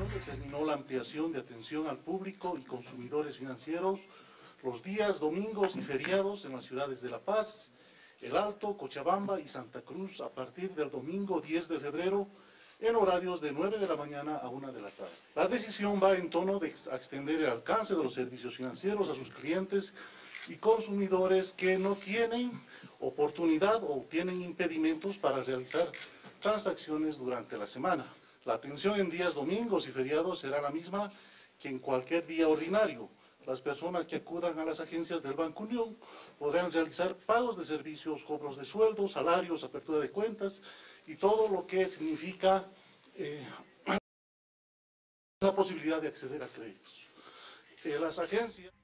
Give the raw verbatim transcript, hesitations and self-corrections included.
resolución determinó la ampliación de atención al público y consumidores financieros los días domingos y feriados en las ciudades de La Paz, El Alto, Cochabamba y Santa Cruz a partir del domingo diez de febrero en horarios de nueve de la mañana a una de la tarde. La decisión va en tono de extender el alcance de los servicios financieros a sus clientes y consumidores que no tienen oportunidad o tienen impedimentos para realizar transacciones durante la semana. La atención en días domingos y feriados será la misma que en cualquier día ordinario. Las personas que acudan a las agencias del Banco Unión podrán realizar pagos de servicios, cobros de sueldos, salarios, apertura de cuentas y todo lo que significa eh, la posibilidad de acceder a créditos. Eh, las agencias...